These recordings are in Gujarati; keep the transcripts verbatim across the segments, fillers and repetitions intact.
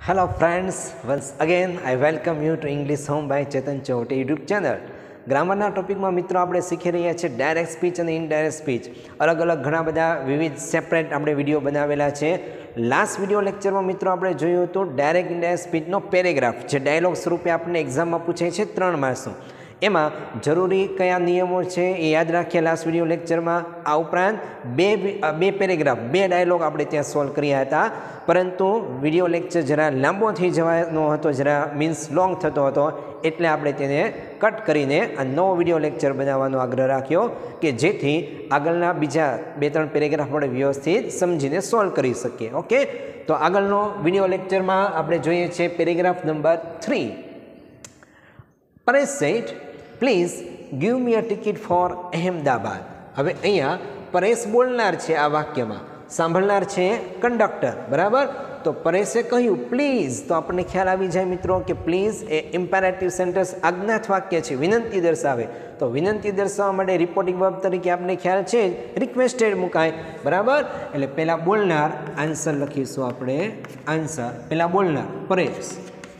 Hello friends, once again I welcome you to English Home by Chetan Chowte YouTube channel. ગ્રામરના ટોપિકમાં મિત્રો આપણે શીખી રહ્યા છીએ ડાયરેક્ટ સ્પીચ અને ઇનડાયરેક્ટ સ્પીચ. અલગ અલગ ઘણા બધા વિવિધ સેપરેટ આપણે વિડીયો બનાવેલા છે. લાસ્ટ વિડીયો લેક્ચરમાં મિત્રો આપણે જોયું હતું ડાયરેક્ટ ઇનડાયરેક્ટ સ્પીચનો પેરેગ્રાફ જે ડાયલોગ સ્વરૂપે આપણને એક્ઝામમાં પૂછાય છે ત્રણ માર્ક્સનું. એમાં જરૂરી કયા નિયમો છે એ યાદ રાખીએ લાસ્ટ વિડીયો લેક્ચરમાં. આ ઉપરાંત બે બે પેરેગ્રાફ બે ડાયલોગ આપણે ત્યાં સોલ્વ કર્યા હતા, પરંતુ વિડીયો લેક્ચર જરા લાંબો થઈ જવાનો હતો, જરા મીન્સ લોંગ થતો હતો, એટલે આપણે તેને કટ કરીને આ નવો વિડીયો લેક્ચર બનાવવાનો આગ્રહ રાખ્યો કે જેથી આગળના બીજા બે ત્રણ પેરેગ્રાફ આપણે વ્યવસ્થિત સમજીને સોલ્વ કરી શકીએ. ઓકે, તો આગળનો વિડીયો લેક્ચરમાં આપણે જોઈએ છીએ paragraph number three. Paresh Seth, please give me a ticket for Ahmedabad. હવે અહીંયા પરેશ બોલનાર છે, આ વાક્યમાં સાંભળનાર છે કંડક્ટર, બરાબર. તો પરેશે કહ્યું પ્લીઝ, તો આપણને ખ્યાલ આવી જાય મિત્રો કે પ્લીઝ એ ઇમ્પેરેટિવ સેન્ટેન્સ આજ્ઞાત વાક્ય છે, વિનંતી દર્શાવે. તો વિનંતી દર્શાવવા માટે રિપોર્ટિંગ વર્બ તરીકે આપણને ખ્યાલ છે રિક્વેસ્ટેડ મુકાય, બરાબર. એટલે પહેલાં બોલનાર, આન્સર લખીશું આપણે, આન્સર પહેલાં બોલનાર પરેશ,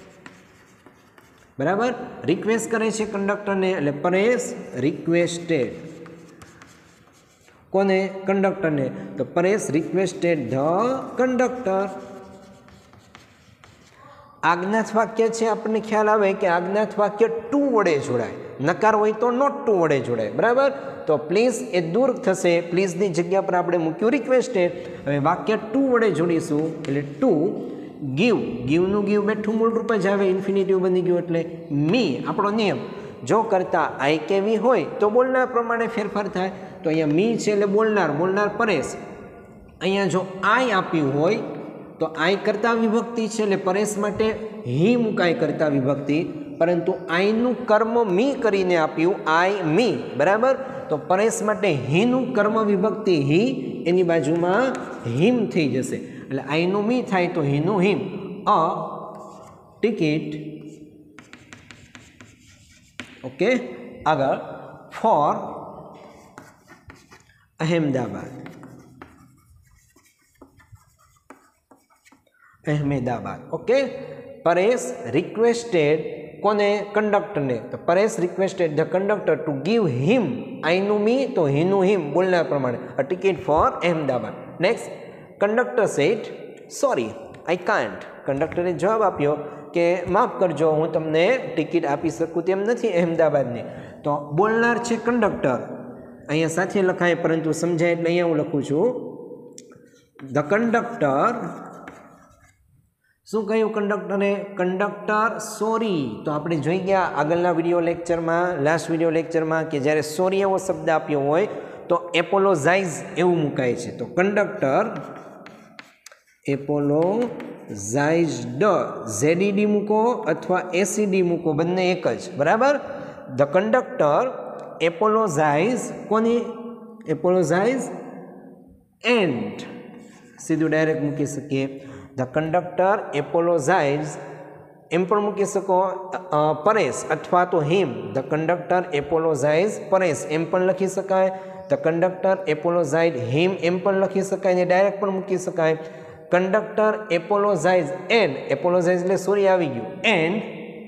બરાબર. રિક્વેસ્ટ કરે છે કંડક્ટરને, એટલે પરેશ રિક્વેસ્ટેડ. કોને? કંડક્ટરને. તો પરેશ રિક્વેસ્ટેડ ધ કંડક્ટર. આજ્ઞાત વાક્ય છે, આપણને ખ્યાલ આવે કે આજ્ઞાત વાક્ય ટુ વડે જોડાય, નકાર હોય તો નોટ ટુ વડે જોડાય, બરાબર. તો પ્લીઝ એ દૂર થશે, પ્લીઝની જગ્યા પર આપણે મૂક્યું રિક્વેસ્ટેડ. હવે વાક્ય ટુ વડે જોડીશું, એટલે ટુ ગીવ, ગીવનું ગીવ બેઠું મૂળ રૂપ જ આવે, ઇન્ફિનિટિવ બની ગયું. એટલે મી, આપણો નિયમ, જો કરતા આઈ કે વી હોય તો બોલનાર પ્રમાણે ફેરફાર થાય. તો અહીંયા મી છે એટલે બોલનાર, બોલનાર પરેશ. અહીંયા જો આઈ આપ્યું હોય તો આઈ કરતા વિભક્તિ છે એટલે પરેશ માટે હી મુકાય કરતા વિભક્તિ, પરંતુ આઈનું કર્મ મી કરીને આપ્યું, આઈ મી, બરાબર. તો પરેશ માટે હીનું કર્મ વિભક્તિ હી, એની બાજુમાં હિમ થઈ જશે, એટલે આઈનું મી થાય તો હીનું હિમ. A ticket, okay. આગળ for Ahmedabad, Ahmedabad, okay. Paresh requested કોને? કંડક્ટરને. તો Paresh requested the conductor to give him, આઈનું મી તો હીનું હિમ, બોલનાર પ્રમાણે, a ticket for Ahmedabad. Next, conductor said sorry I can't. કંડક્ટરે જવાબ આપ્યો કે માફ કરજો, હું તમને ટિકિટ આપી શકું તેમ નથી અહેમદાબાદની. તો બોલનાર છે કંડક્ટર, અહીંયા સાથે લખાય પરંતુ સમજાય એટલે અહીંયા હું લખું છું ધ કંડક્ટર. શું કહ્યું કંડક્ટરે? Conductor sorry. તો આપણે જોઈ ગયા આગળના વિડીયો લેક્ચરમાં, લાસ્ટ વિડીયો લેક્ચરમાં, કે જ્યારે સોરી એવો શબ્દ આપ્યો હોય તો એપોલોઝાઇઝ એવું મુકાય છે. તો કંડક્ટર એપોલોઝાઇઝડ, ઝેડીડી મૂકો અથવા એસીડી મૂકો, બંને એક જ, બરાબર. ધ કંડક્ટર એપોલોઝાઇઝ, કોની? એપોલોઝાઇઝ એન્ડ, સીધું ડાયરેક્ટ મૂકી શકીએ. ધ કંડક્ટર એપોલોઝાઇઝ, એમ પણ મૂકી શકો પરેશ અથવા તો him. The conductor apologise Paresh એમ પણ લખી શકાય. ધ કંડક્ટર એપોલોઝાઇડ હિમ એમ પણ લખી શકાય ને ડાયરેક્ટ પણ મૂકી શકાય. કંડક્ટર એપોલોઝાઇઝ એન્ડ, એપોલોઝાઇઝ એટલે સોરી આવી ગયું, એન્ડ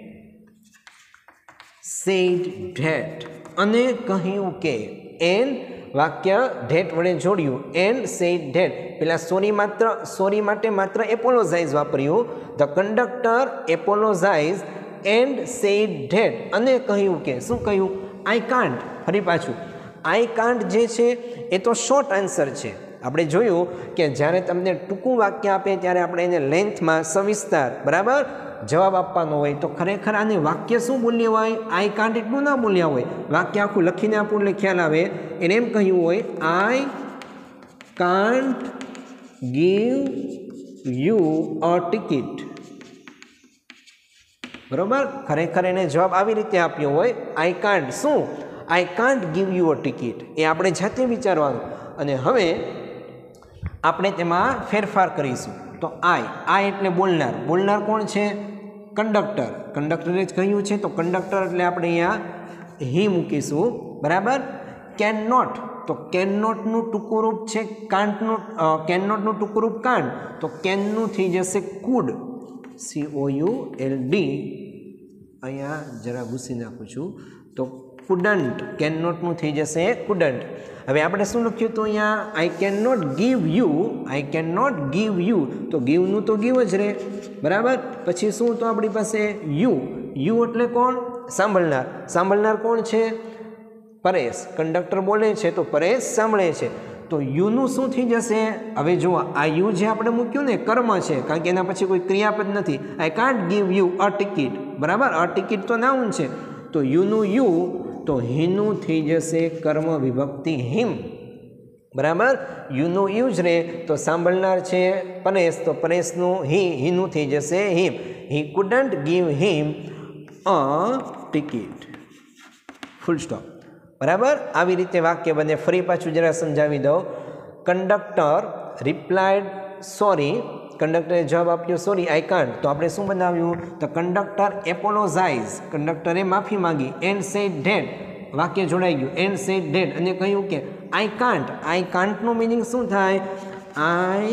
સેડ ધેટ, અને કહ્યું કે, એન્ડ વાક્ય ધેટ વડે જોડ્યું, એન્ડ સેડ ધેટ. પેલા સોરી માત્ર સોરી માટે માત્ર એપોલોઝાઇઝ વાપર્યું. The conductor apologise and said that, અને કહ્યું કે, શું કહ્યું? I can't. ફરી પાછું આઈ કાન્ટ જે છે એ તો શોર્ટ આન્સર છે. આપણે જોયું કે જ્યારે તમને ટૂંકું વાક્ય આપે ત્યારે આપણે એને લેન્થમાં સવિસ્તાર, બરાબર, જવાબ આપવાનો હોય. તો ખરેખર આને વાક્ય શું બોલ્યા હોય? આઈ કાન્ટ એટલું ના બોલ્યા હોય, વાક્ય આખું લખીને આપું એટલે ખ્યાલ આવે. એને એમ કહ્યું હોય I can't give you a ticket, બરાબર. ખરેખર એને જવાબ આવી રીતે આપ્યો હોય, આઈ કાન્ટ શું? I can't give you a ticket. એ આપણે જાતે વિચારવાનું. અને હવે આપણે તેમાં ફેરફાર કરીશું. તો આઈ, આઈ એટલે બોલનાર, બોલનાર કોણ છે? કંડક્ટર. કંડક્ટરે જ કહ્યું છે, તો કંડક્ટર એટલે આપણે અહીંયા હી મૂકીશું, બરાબર. કેન નોટ, તો કેન નોટનું ટૂંકું રૂપ છે કાન્ટનું, કેન નોટનું ટૂંકું રૂપ કાન્ટ, તો કેનનું થઈ જશે could. C O U L D અહીંયા જરા ઘૂસી નાખું છું તો કુડન્ટ, કેન નોટનું થઈ જશે કુડન્ટ. હવે આપણે શું લખ્યું તો અહીંયા I can not give you, I can not give you, તો ગીવનું તો ગીવ જ રહે, બરાબર. પછી શું તો આપણી પાસે યુ, યુ એટલે કોણ? સાંભળનાર. સાંભળનાર કોણ છે? પરેશ. કંડક્ટર બોલે છે તો પરેશ સાંભળે છે, તો યુનું શું થઈ જશે? હવે જુઓ આ યુ જે આપણે મૂક્યું ને કર્મ છે, કારણ કે એના પછી કોઈ ક્રિયાપદ નથી. I can't give you a ticket, બરાબર. અ ટિકિટ તો નાઉન છે, તો યુનું યુ તો હીનું થઈ જશે કર્મ વિભક્તિ હિમ, બરાબર. યુનું યુ જ રે તો સાંભળનાર છે પરેશ, તો પરેશનું હી, હીનું થઈ જશે him. He couldn't give him a ticket, full stop, બરાબર. આવી રીતે વાક્ય બને. ફરી પાછું જરા સમજાવી દઉં. કંડક્ટર રિપ્લાયડ સોરી, કંડક્ટરે જવાબ આપ્યો સોરી આઈ કાન્ટ, તો આપણે શું બનાવ્યું તો કંડક્ટર એપોલોજાઇઝ, કંડક્ટરે માફી માંગી. એન્ડ સેડ ધેટ, વાક્ય જોડાઈ ગયું. એન્ડ સેડ ધેટ અને કહ્યું કે આઈ કાન્ટ, આઈ કાન્ટનું મિનિંગ શું થાય? I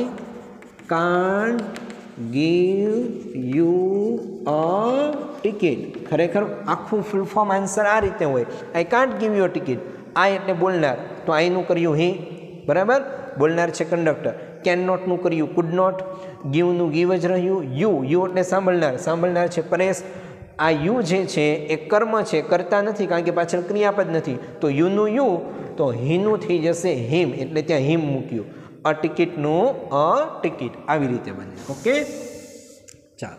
can't give you a ticket. ખરેખર આખું ફૂલ ફોર્મ આન્સર આ રીતે હોય, I can't give you a ticket. I એટલે બોલનાર, તો આઈનું કર્યું હી, બરાબર. બોલનાર છે કંડક્ટર. કેન નોટનું કર્યું કુડ નોટ. ગીવનું ગીવ જ રહ્યું. યુ, યુ એટલે સાંભળનાર, સાંભળનાર છે પરેશ. આ યુ જે છે એ કર્મ છે, કરતા નથી, કારણ કે પાછળ ક્રિયાપદ નથી, તો યુનું યુ તો હીનું થઈ જશે હિમ, એટલે ત્યાં હિમ મૂક્યું. અ ટિકિટનું અ ટિકિટ, આવી રીતે બને. ઓકે, ચાલો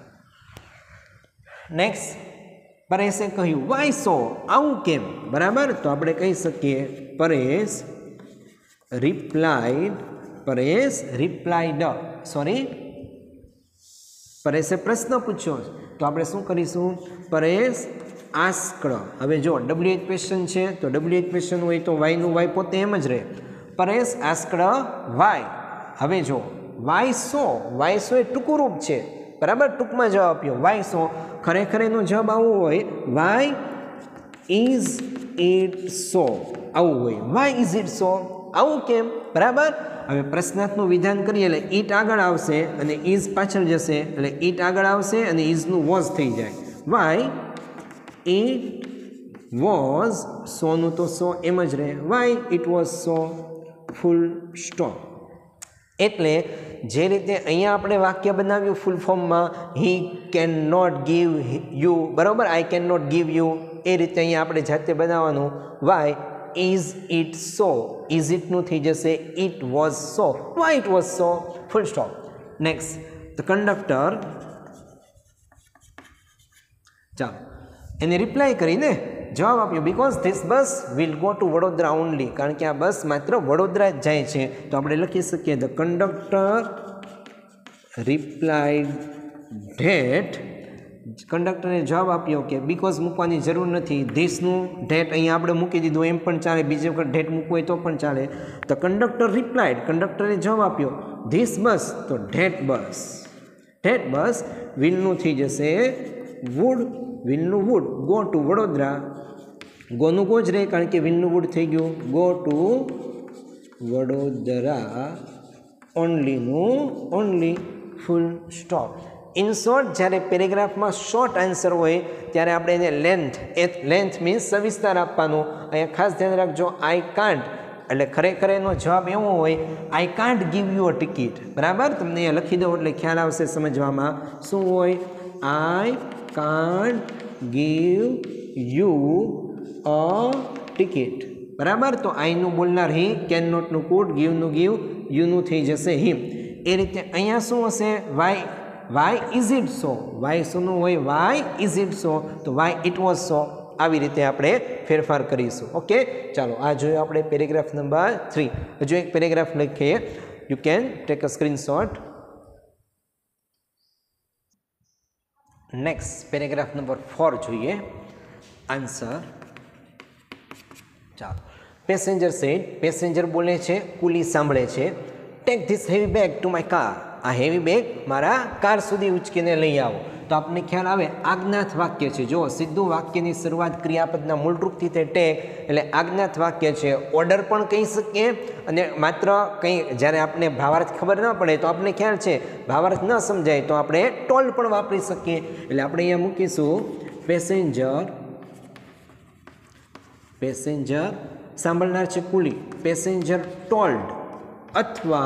નેક્સ્ટ. પરેશે કહ્યું વાય સો, આવું કેમ, બરાબર. તો આપણે કહી શકીએ Paresh replied, Paresh replied, sorry પરેશે પ્રશ્ન પૂછ્યો, તો આપણે શું કરીશું? પરેશ આસ્કડ. હવે જો ડબલ્યુ એચ ક્વેશ્ચન છે તો ડબલ્યુ એચ ક્વેશ્ચન હોય તો વાયનું વાય પોતે એમ જ રહે. Paresh asked why. હવે જો વાય સો, વાય સો એ ટૂંકું રૂપ છે, બરાબર. ટૂંકમાં જવાબ આપ્યો વાય સો. ખરેખર એનો જવાબ આવો હોય વાય ઇઝ ઇટ સો, આવું હોય. વાય ઇઝ ઇટ સો, આવું કેમ, બરાબર. હવે પ્રશ્નાર્થનું વિધાન કરીએ એટલે ઈટ આગળ આવશે અને ઇઝ પાછળ જશે, એટલે ઈટ આગળ આવશે અને ઇઝનું વોઝ થઈ જાય. વાય ઇટ વોઝ, સોનું તો સો એમ જ રહે. Why it was so, full stop. એટલે જે રીતે અહીંયા આપણે વાક્ય બનાવ્યું ફૂલ ફોર્મમાં, he can not give you, બરાબર. I can not give you, એ રીતે અહીંયા આપણે જાતે બનાવવાનું. Why is it so, is ઇટનું થઈ જશે it was so, why it was so, full stop. Next, the conductor, ચાલો એને રિપ્લાય કરીને જવાબ આપ્યો because this bus will go to Vadodara only, કારણ કે આ બસ માત્ર વડોદરા જ જાય છે. તો આપણે લખી શકીએ ધ કંડક્ટર રિપ્લાઇડ ધેટ, કંડક્ટરે જવાબ આપ્યો કે બીકોઝ મૂકવાની જરૂર નથી, ધીસનું ધેટ અહીંયા આપણે મૂકી દીધું એમ પણ ચાલે, બીજી વખત ધેટ મૂકવું હોય તો પણ ચાલે. તો કંડક્ટર રિપ્લાઇડ, કંડક્ટરે જવાબ આપ્યો ધીસ બસ, તો ધેટ બસ, ધેટ બસ વિલનું થઈ જશે વુડ, વિલનું વુડ, ગો ટુ વડોદરા, ગોનું ગો જ રહે કારણ કે વિલનું વુડ થઈ ગયું, ગો ટુ વડોદરા, ઓનલીનું only, full stop. In short, જ્યારે પેરેગ્રાફમાં શોર્ટ આન્સર હોય ત્યારે આપણે એને લેન્થ, એ લેન્થ મીન્સ સવિસ્તાર આપવાનું. અહીંયા ખાસ ધ્યાન રાખજો, આઈ કાન્ટ એટલે ખરેખર એનો જવાબ એવો હોય I can't give you a ticket, બરાબર. તમને અહીંયા લખી દો એટલે ખ્યાલ આવશે સમજવામાં. શું હોય? I can't give you a ticket, બરાબર. તો આઈનું બોલનાર હી, કેન નોટનું કુડ, ગીવનું ગીવ, યુનું થઈ જશે હિમ. એ રીતે અહીંયા શું હશે? Why, why is it so, why શોનું હોય વાય ઇઝ ઇટ સો, તો વાય ઇટ વોઝ સો. આવી રીતે આપણે ફેરફાર કરીશું. ઓકે, ચાલો આ જોયું આપણે પેરેગ્રાફ નંબર થ્રી. હજુ એક પેરેગ્રાફ લખીએ, you can take a screenshot. Next paragraph number four જોઈએ, આન્સર. ચાલો, પેસેન્જર સેડ, પેસેન્જર બોલે છે, કુલી સાંભળે છે. Take this heavy bag to my car, આ હેવી બેગ મારા કાર સુધી ઉચકીને લઈ આવો. तो आपने ख्याल आवे आज्ञात वाक्य है। जो सीधू वाक्य की शुरुआत क्रियापदना मूलरूप थी टेक एटले आज्ञात वाक्य है। ऑर्डर पण कही सकीए अने मात्र कहीं ज्यारे आपने भावार्थ खबर न पड़े तो आपने ख्याल है भावार्थ न समझाय तो आपणे टोल्ड पण वापरी सकीए। एटले आपणे अहींया मूकीशुं पेसेंजर पेसेंजर सांभळनार छे कूली पेसेंजर टोल्ड अथवा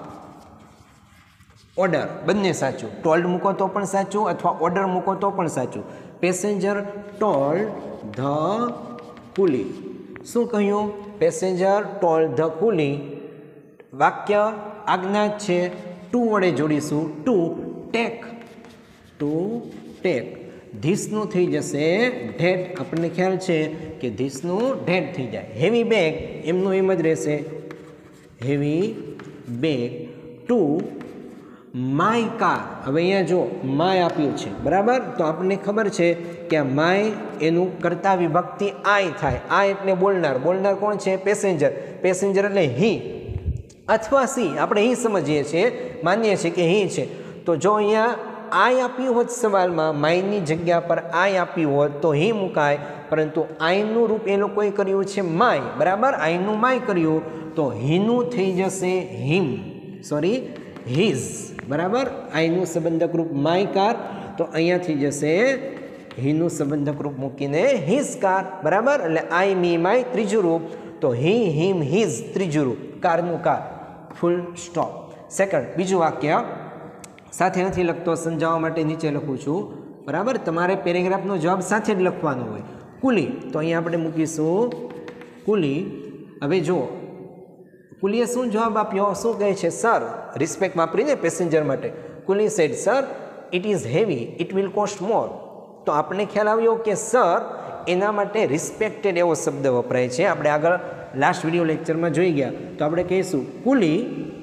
ऑर्डर बंने साचुं। टोल्ड मूको तो पण साचुं अथवा ऑर्डर मूको तो पण साचुं। पेसेंजर टोल्ड ध कूली शुं कह्युं पेसेंजर टोल्ड ध कूली वाक्य आज्ञात छे टू वडे जोड़ीशुं टू टेक टू टेक धीसनु थी जशे ढेट आपने ख्याल है कि धीसनु ढेट थी जाए। हेवी बेग एमनु एम ज रहेशे heavy bag to my car. हवे अहींया जो माय आप्युं छे बराबर तो आपने खबर है कि आ माय एनु कर्ता विभक्ति आय थाय। आय एटले बोलनार बोलनार कोण छे पेसेंजर पेसेंजर एटले ही अथवा सी आपणे ही समझीए छीए मानीए छीए कि ही छे। तो जो अहींया आय आप्युं होत सवालमां मायनी जग्या पर आय आप्युं होत तो ही मुकाय परंतु आयनुं रूप ए लोकोए कर्युं छे माय बराबर आयनुं माय कर्युं तो हीनुं थई जशे हिम सॉरी हिज बराबर आयनुं संबंधक रूप माय कार तो अहींया थी जशे हीनुं संबंधक रूप मूकीने हिज कार बराबर एटले आय मी माय त्रीजुं रूप तो ही हिम हिज त्रीजुं रूप कारनुं कार फूल स्टॉप। सेकंड बीजुं वाक्य साथे नथी लखतो समजाववा माटे नीचे लखुं छुं बराबर तमारे पेरेग्राफनो जवाब साथे ज लखवानो होय। कूली तो अहींया आपणे मूकीशुं कूली। हवे जो कूलीए शुं जवाब आप्यो शुं कहे छे सर रिस्पेक्ट वापरीने पेसेंजर माटे coolie said sir it is heavy it will cost more. तो आपने ख्याल आव्यो कि सर एना माटे रिस्पेक्टेड एवो शब्द वपराय छे। आपणे आगळ लास्ट विडियो लेक्चर में जोई गया तो आपणे कहीशुं कूली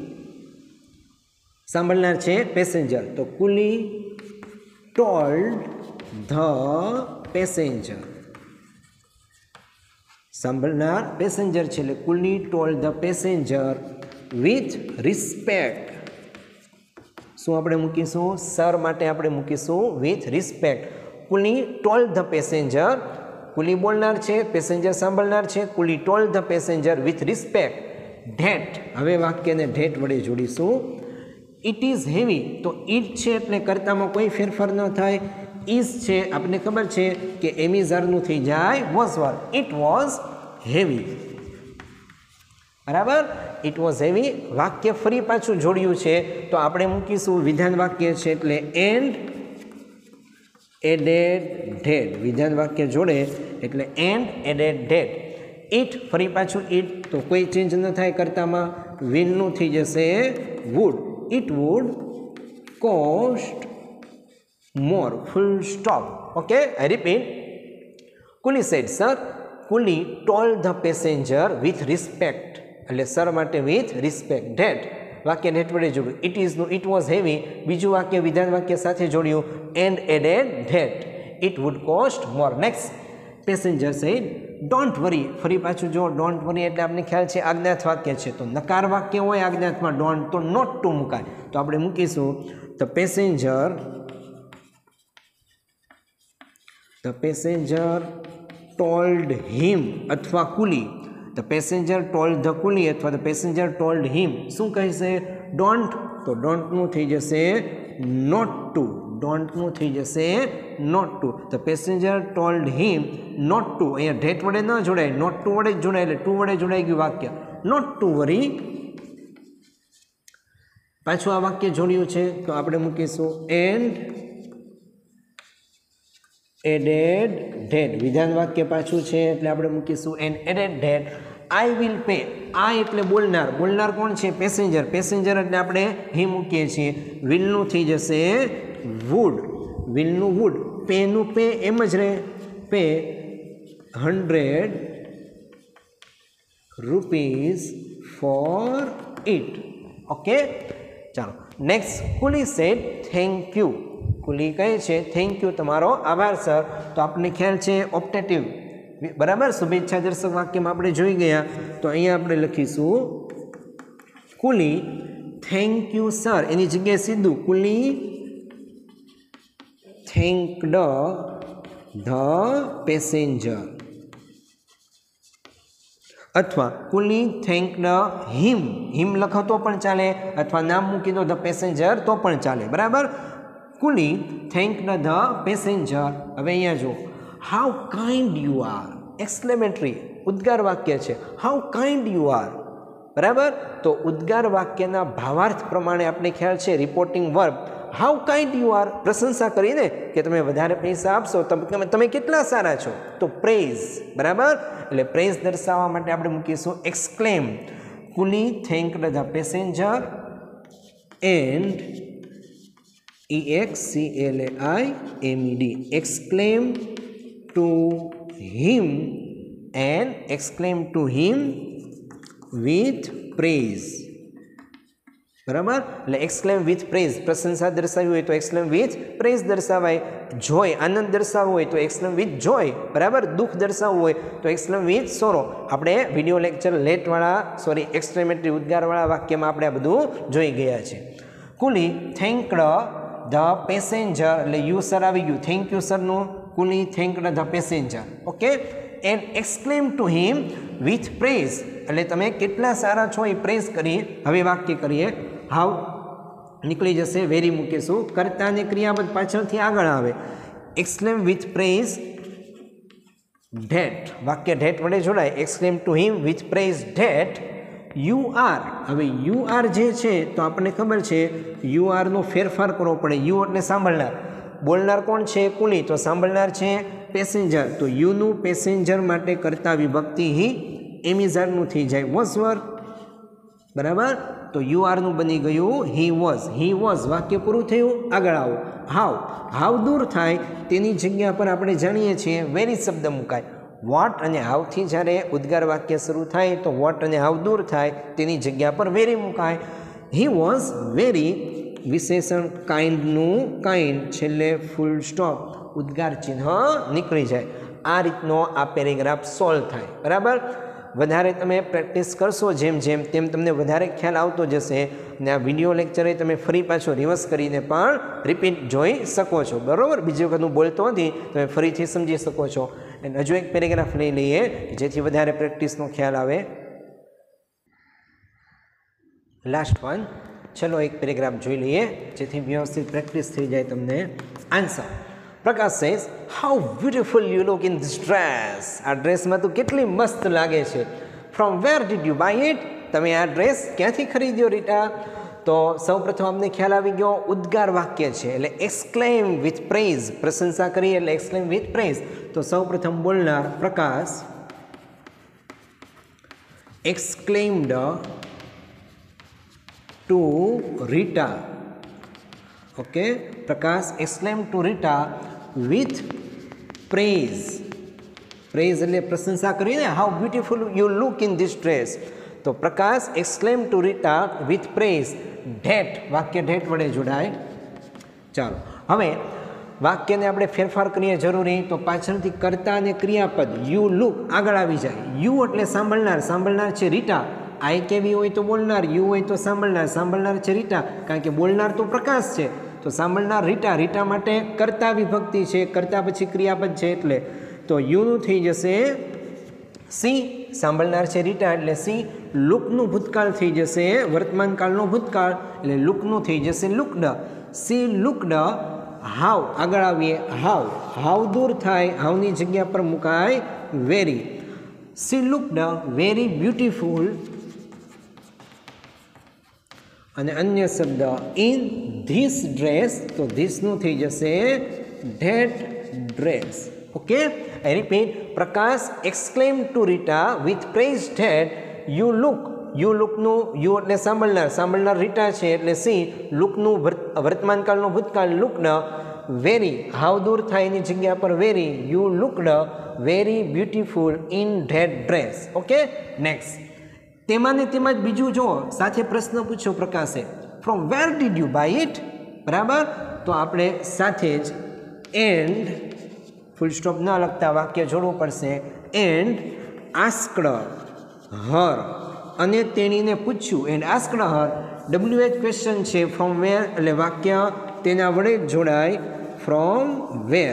सांभळनार छे पेसेंजर तो कूली टोल्ड ध पेसेंजर सांभळनार पेसेंजर छे એટલે coolie told the passenger with respect शुं आपणे मूकीशुं सर माटे आपणे मूकीशुं with respect. Coolie told the passenger कूली बोलनार छे पेसेंजर सांभळनार छे coolie told the passenger with respect that. हवे वाक्यने ढेट वडे जोड़ीशुं। इट इज हेवी तो इट छे एटले कर्तामां कोई फेरफार न थाय। इज छे आपने खबर छे कि एमिजारनुं थई जाय was were it was heavy बराबर इट वॉज हेवी। वाक्य फरी पाछुं जोड्युं छे तो आपणे मूकीशुं विधान वाक्य छे एटले एंड एडेड ढेट विधान वाक्य जोड़े एटले एंड एडेड ढेट। इट फरी पाछुं इट तो कोई चेन्ज न थाय कर्तामां विलनुं थई जशे would it would cost more full stop. Okay I repeat coolie said sir coolie told the passenger with respect एटले सर माटे विथ रिस्पेक्ट ढेट वाक्य ढेट वडे जोड्युं। It is no it was heavy बीजुं वाक्य विधान वाक्य साथे जोड्युं and added that it would cost more. Next passenger said don't worry फरी पाछुं जो डोंट वरी एटले आपने ख्याल छे आज्ञात वाक्य छे तो नकार वाक्य होय आज्ञातमां डोंट तो नॉट टू मुकाय तो आपणे मूकीशुं the passenger the passenger told him अथवा coolie the passenger told the coolie अथवा द पेसेंजर टोल्ड हिम शुं कहेशे डोंट तो डोंटनुं थई जशे नॉट टू डोंटनुं थई जशे not to the passenger told him not to अहींया ढेट वडे न जोड़ाय नॉट टू वडे जोड़ाय એટલે टू वडे जोड़ाई गयुं वाक्य नॉट टू वरी। पाछुं आ वाक्य जोड्युं छे तो आपणे मूकीशुं एंड एडेड ढेट विधान वाक्य पाछुं छे એટલે આપણે મૂકીશું એન્ડ એडेड ढेट आई विल पे आ એટલે બોલનાર બોલનાર કોણ છે પેસેન્જર પેસેન્જર એટલે આપણે ही મૂકીએ છીએ વિલનું થઈ જશે વુડ વિલનું વુડ પેનું पे એમ જ રહે pay hundred rupees for it. Okay चलो next coolie said thank you कूली कहे छे थैंक यू तमारो आभार सर तो आपने ख्याल है ऑप्टेटिव बराबर शुभेच्छा दर्शक वाक्य में आपणे जोई गया तो अहींया आपणे लखीशुं कूली थैंक यू सर एनी जग्याए सीधुं कूली થેન્કડ ધ પેસેન્જર, અથવા કુલી થેન્કડ હિમ, હિમ લખો તો પણ ચાલે, અથવા નામ મૂકી દો ધ પેસેન્જર તો પણ ચાલે, બરાબર. Coolie thanked the passenger. હવે અહીંયા જો, how kind you are, exclamatory ઉદ્ગાર વાક્ય છે, હાઉ કાઇન્ડ યુ આર, બરાબર. તો ઉદ્ગાર વાક્યના ભાવાર્થ પ્રમાણે આપણે ખ્યાલ છે reporting verb, how kind you are, પ્રશંસા કરીને કે તમે વધારે પૈસા આપશો, તમે તમે કેટલા સારા છો, તો પ્રેઝ, બરાબર. એટલે પ્રેઝ દર્શાવવા માટે આપણે મૂકીશું exclaim. Coolie thanked the passenger and E X C L A I M E D, exclaim to him and exclaim to him with praise, બરાબર. એટલે એક્સક્લેમ વિથ પ્રેઝ, પ્રશંસા દર્શાવી હોય તો એક્સક્લેમ વિથ પ્રેઝ દર્શાવાય. જોય, આનંદ દર્શાવવો હોય તો એક્સક્લેમ વિથ જોય, બરાબર. દુઃખ દર્શાવવું હોય તો એક્સક્લેમ વિથ સોરો. આપણે વિડીયો લેક્ચર લેટવાળા સોરી એક્સક્લેમેટરી ઉદ્ગારવાળા વાક્યમાં આપણે આ બધું જોઈ ગયા છે. કુલી થેન્કડ ધ પેસેન્જર, એટલે યુ સર આવી ગયું, થેન્ક યુ સરનું, coolie thanked the passenger, okay. And exclaim to him with praise, એટલે તમે કેટલા સારા છો એ પ્રેઝ કરી. હવે વાક્ય કરીએ. હાઉ નીકળી જશે, વેરી મૂકીશું, કર્તા ને ક્રિયાપદ પાછળથી આગળ આવે. એક્સક્લેમ વિથ પ્રેઝ ધેટ, વાક્ય ધેટ વડે જોડાય. Exclaim to him with praise that you are. હવે યુ આર જે છે તો આપણને ખબર છે યુ આરનો ફેરફાર કરવો પડે. યુ એટલે સાંભળનાર, બોલનાર કોણ છે, કુલી, તો સાંભળનાર છે પેસેન્જર, તો યુનું પેસેન્જર માટે કરતા વિભક્તિ હી એમિઝારનું થઈ જાય વોઝ વર્ક, બરાબર. તો યુ આરનું બની ગયું હી વોઝ, હી વોઝ, વાક્ય પૂરું થયું. આગળ આવો. હાવ, હાવ દૂર થાય તેની જગ્યા પર આપણે જાણીએ છીએ વેરી શબ્દ મુકાય. વોટ અને હાવથી જ્યારે ઉદ્ગાર વાક્ય શરૂ થાય તો વોટ અને હાવ દૂર થાય તેની જગ્યા પર વેરી મુકાય. હી વોઝ વેરી, વિશેષણ કાઇન્ડનું કાઇન્ડ, છેલ્લે ફૂલ સ્ટોપ, ઉદ્ગાર ચિહ્ન નીકળી જાય. આ રીતનો આ પેરેગ્રાફ સોલ્વ થાય, બરાબર. વધારે તમે પ્રેક્ટિસ કરશો જેમ જેમ તેમ તમને વધારે ખ્યાલ આવતો જશે. ને આ વિડીયો લેક્ચરે તમે ફરી પાછો રિવર્સ કરીને પણ રિપીટ જોઈ શકો છો, બરાબર. બીજી વખત હું બોલતો નથી, તમે ફરીથી સમજી શકો છો. અને હજુ એક પેરેગ્રાફ લઈ લઈએ જેથી વધારે પ્રેક્ટિસનો ખ્યાલ આવે. લાસ્ટ વન, ચલો એક પેરેગ્રાફ જોઈ લઈએ જેથી વ્યવસ્થિત પ્રેક્ટિસ થઈ જાય તમને. Answer. Prakash says, how beautiful you look in this dress. આ ડ્રેસમાં તો કેટલી મસ્ત લાગે છે. From where did you buy it, તમે આ ડ્રેસ ક્યાંથી ખરીદ્યો રીટા. તો સૌપ્રથમ અમને ખ્યાલ આવી ગયો ઉદ્ગાર વાક્ય છે એટલે એક્સક્લેમ વિથ પ્રેઝ, પ્રશંસા કરી એટલે એક્સક્લેમ વિથ પ્રેઝ. તો સૌપ્રથમ બોલનાર Prakash exclaimed to Rita, okay. Prakash exclaim to Rita with praise, praise એટલે પ્રશંસા કરીને how beautiful you look in this dress. તો Prakash exclaim to Rita with praise that, વાક્ય ધેટ વડે જોડાય. ચાલો હવે વાક્યને આપણે ફેરફાર કરીએ જરૂરી, તો પાછળથી કર્તા અને ક્રિયાપદ યુ લુક આગળ આવી જાય. યુ એટલે સાંભળનાર, સાંભળનાર છે રીટા. આઈ કેવી હોય તો બોલનાર, યુ હોય તો સાંભળનાર, સાંભળનાર છે રીટા, કારણ કે બોલનાર તો પ્રકાશ છે. તો સાંભળનાર રીટા, રીટા માટે કર્તા વિભક્તિ છે, કર્તા પછી ક્રિયાપદ છે એટલે તો યુનું થઈ જશે સી. સાંભળનાર છે રીટા એટલે સી. લુકનું ભૂતકાળ થઈ જશે વર્તમાન કાળનો ભૂતકાળ એટલે લુકનું થઈ જશે લુકડ. C looked. હાવ આગળ આવીએ. હાવ, હાવ દૂર થાય, હાવની જગ્યા પર મુકાય very. She looked very beautiful. અને અન્ય શબ્દ ઇન ધીસ ડ્રેસ, તો ધીસનું થઈ જશે that dress, okay. I repeat. Prakash exclaim to Rita with praise that you look, you લુકનું, યુ એટલે સાંભળનાર, સાંભળનાર રીટા છે એટલે સી. લુકનું વર્તમાનકાળનું ભૂતકાળ લુકડ વેરી, હાવ દૂર થાય એની જગ્યા પર very. You looked very beautiful in that dress, okay. Next. તેમાં ને તેમાં જ બીજું જો સાથે પ્રશ્ન પૂછ્યો પ્રકાશે, from where did you buy it, બરાબર. તો આપણે સાથે જ એન્ડ ફૂલ સ્ટોપ ન લખતા વાક્ય જોડવું પડશે. એન્ડ આસ્કડ હર, અને તેણીને પૂછ્યું. And asked her, W H question છે. ફ્રોમ વેર એટલે વાક્ય તેના વડે જ જોડાય. From where.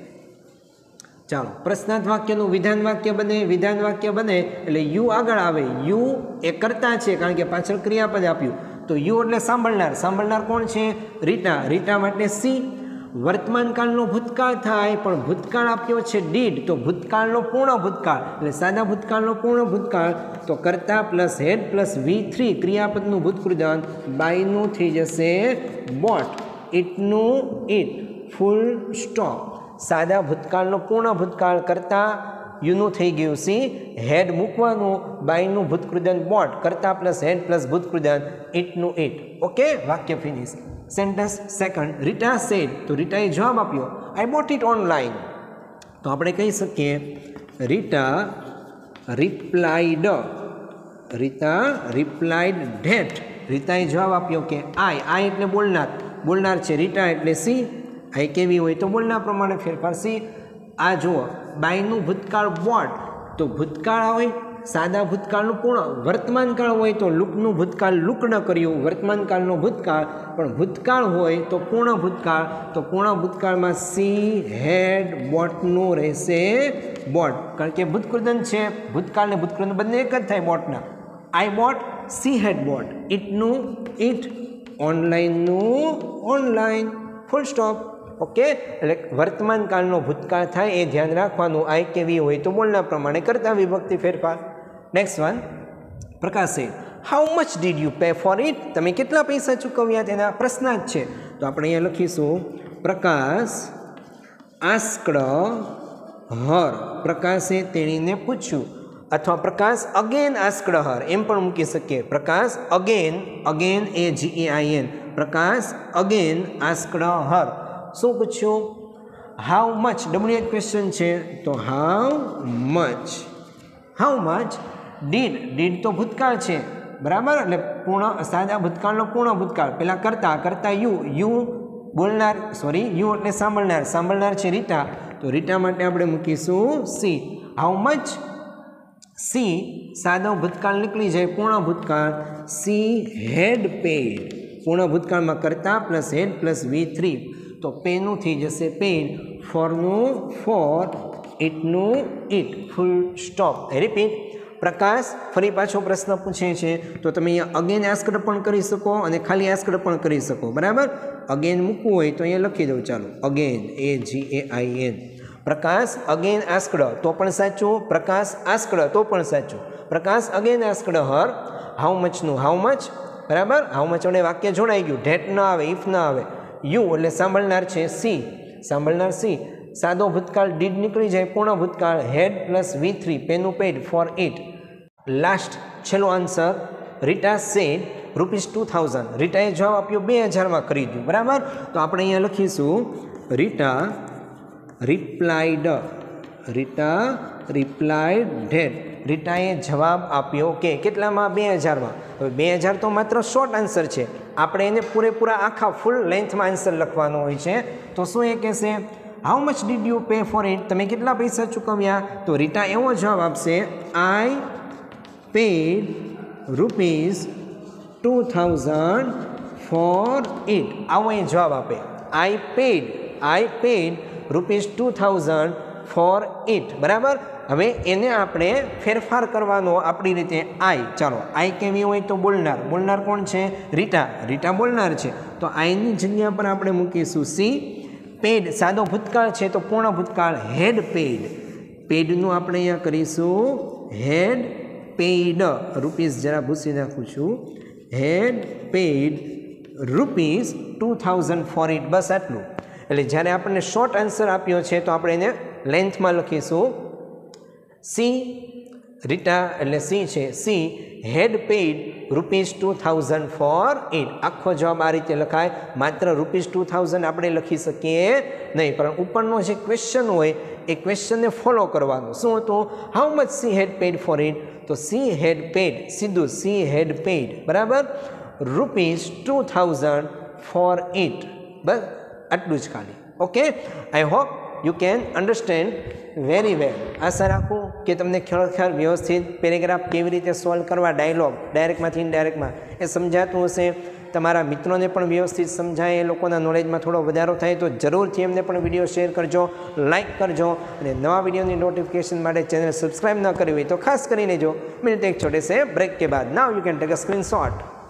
ચાલો, પ્રશ્નાર્થ વાક્યનું વિધાન વાક્ય બને. વિધાન વાક્ય બને એટલે યુ આગળ આવે. યુ એ કરતા છે કારણ કે પાછળ ક્રિયાપદ આપ્યું, તો યુ એટલે સાંભળનાર. સાંભળનાર કોણ છે? રીટા. રીટા માટે સી. વર્તમાન કાળનો ભૂતકાળ થાય પણ ભૂતકાળ આપ્યો છે ડીડ, તો ભૂતકાળનો પૂર્ણ ભૂતકાળ એટલે સાદા ભૂતકાળનો પૂર્ણ ભૂતકાળ, તો કરતા plus had plus V three ક્રિયાપદનું ભૂતકૃદંત, બાયનું થઈ જશે બોટ, ઇટનું ઇટ, ફૂલ સ્ટોપ. સાદા ભૂતકાળનો પૂર્ણ ભૂતકાળ કરતા યુનું થઈ ગયું સી, હેડ મૂકવાનું, બાયનું ભૂતકૃદંત બોટ, કરતા પ્લસ હેડ પ્લસ ભૂતકૃદંત, ઇટનું ઇટ. ઓકે, વાક્ય finish. Sentence second, Rita said, તો રીટાએ જવાબ આપ્યો આઈ બોટ ઇટ ઓનલાઈન. તો આપણે કહી શકીએ Rita replied. Rita replied that. રીતાએ જવાબ આપ્યો કે આઈ. આઈ એટલે બોલનાર. બોલનાર છે રીટા એટલે સી. આઈ કેવી હોય તો બોલનાર પ્રમાણે ફેરફાર સી. આ જુઓ, બાયનું ભૂતકાળ બોટ, તો ભૂતકાળ હોય સાદા ભૂતકાળનું પૂર્ણ. વર્તમાન કાળ હોય તો લુકનું ભૂતકાળ લુક ન કર્યું, વર્તમાન કાળનો ભૂતકાળ. પણ ભૂતકાળ હોય તો પૂર્ણ ભૂતકાળ, તો પૂર્ણ ભૂતકાળમાં સી હેડ બોટનું રહેશે બોટ, કારણ કે ભૂતકૃદંત છે. ભૂતકાળ ને ભૂતકૃદંત બંને એક જ થાય બોટના. I bought, she had bought, ઇટનું ઇટ, ઓનલાઈનનું ઓનલાઈન, ફૂલ સ્ટોપ. ઓકે, એટલે વર્તમાન કાળનો ભૂતકાળ થાય એ ધ્યાન રાખવાનું. આઈ કે વી હોય તો બોલના પ્રમાણે કરતા વિભક્તિ ફેરફાર. નેક્સ્ટ વન, પ્રકાશે how much did you pay for it, તમે કેટલા પૈસા ચૂકવ્યા તેના પ્રશ્નાર્થ છે. તો આપણે અહીંયા લખીશું પ્રકાશ આસ્કડ હર, પ્રકાશે તેણીને પૂછ્યું, અથવા પ્રકાશ અગેન આસ્કડ હર એમ પણ મૂકી શકીએ. Prakash again, again A G A I N, Prakash again asked her. શું પૂછ્યું? How much, W H question છે તો how much. How much did, did તો ભૂતકાળ છે બરાબર, એટલે પૂર્ણ સાદા ભૂતકાળનો પૂર્ણ ભૂતકાળ. પેલા કરતા, કરતા યુ, યુ બોલનાર, સોરી યુ એટલે સાંભળનાર. સાંભળનાર છે રીટા, તો રીટા માટે આપણે મૂકીશું સી. હાઉ મચ સી, સાદો ભૂતકાળ નીકળી જાય, પૂર્ણ ભૂતકાળ, સી હેડ પેડ. પૂર્ણ ભૂતકાળમાં કરતા plus had plus V three, તો પેનું થઈ જશે પેડ, ફોરનું ફોર, ઇટનું it, full stop. Repeat. Prakash ફરી પાછો પ્રશ્ન પૂછે છે તો તમે અહીંયા અગેન આસ્કડ પણ કરી શકો અને ખાલી આસ્કડ પણ કરી શકો બરાબર. અગેન મૂકવું હોય તો અહીંયા લખી દઉં, ચાલો again A G A I N. Prakash again asked તો પણ સાચું, પ્રકાશ આસ્કડ તો પણ સાચું. Prakash again asked her how મચનું હાઉ મચ બરાબર. હાઉ મચ વડે વાક્ય જોડાઈ ગયું, ધેટ ન આવે, ઇફ ન આવે. યુ એટલે સાંભળનાર છે સી, સાંભળનાર સી. સાદો ભૂતકાળ ડીડ નીકળી જાય, પૂર્ણ ભૂતકાળ હેડ પ્લસ વી થ્રી, પેનું પેડ, ફોર ઇટ. લાસ્ટ છેલ્લો answer, Rita said rupees two thousand. રીટાએ જવાબ આપ્યો બે હજારમાં ખરીદ્યું બરાબર. તો આપણે અહીંયા લખીશું Rita replied. Rita replied that. રીટાએ જવાબ આપ્યો કે કેટલામાં? બે હજારમાં. હવે બે હજાર તો માત્ર શોર્ટ આન્સર છે, આપણે એને પૂરેપૂરા આખા ફૂલ લેન્થમાં આન્સર લખવાનો હોય છે. તો શું એ કહેશે how much did you pay for it, તમે કેટલા પૈસા ચૂકવ્યા? તો રીટા એવો જવાબ આપશે I paid rupees two thousand for it. આવો એ જવાબ આપે, I paid, I paid rupees two thousand for it બરાબર. હવે એને આપણે ફેરફાર કરવાનો આપણી રીતે. આઈ, ચાલો આઈ કેવી હોય તો બોલનાર. બોલનાર કોણ છે? રીટા. રીટા બોલનાર છે, તો આઈની જગ્યા પર આપણે મૂકીશું સી. પેડ સાદો ભૂતકાળ છે તો પૂર્ણ ભૂતકાળ હેડ પેડ. પેડનું આપણે અહીંયા કરીશું હેડ પેડ રૂપીઝ. જરા ભૂસી નાખું છું. Had paid rupees two thousand for it. બસ આટલું. એટલે જ્યારે આપણને શોર્ટ આન્સર આપ્યો છે તો આપણે એને લેન્થમાં લખીશું સી. રીટા એટલે સી છે, she had paid rupees two thousand for it. આખો જવાબ આ રીતે લખાય. માત્ર રૂપીઝ ટુ થાઉઝન્ડ આપણે લખી શકીએ નહીં, પણ ઉપરનો જે ક્વેશ્ચન હોય એ ક્વેશ્ચનને ફોલો કરવાનું. શું હતું? How much she had paid for it. તો સી હેડ પેઇડ, સીધું સી હેડ પેઇડ બરાબર rupees two thousand for it. બસ આટલું જ ખાલી. Okay, I hope you can understand very well. આશા રાખું કે તમને ખરેખર વ્યવસ્થિત પેરેગ્રાફ કેવી રીતે સોલ્વ કરવા, ડાયલોગ ડાયરેક્ટમાંથી ઇનડાયરેક્ટમાં એ સમજાતું હશે. તમારા મિત્રોને પણ વ્યવસ્થિત સમજાય, એ લોકોના નોલેજમાં થોડો વધારો થાય તો જરૂરથી એમને પણ વિડીયો શેર કરજો, લાઇક કરજો અને નવા વિડીયોની નોટિફિકેશન માટે ચેનલ સબસ્ક્રાઈબ ન કરી હોય તો ખાસ કરી લેજો. મિલતે એક છોટે સે બ્રેક કે બાદ. Now you can take a સ્ક્રીનશॉट.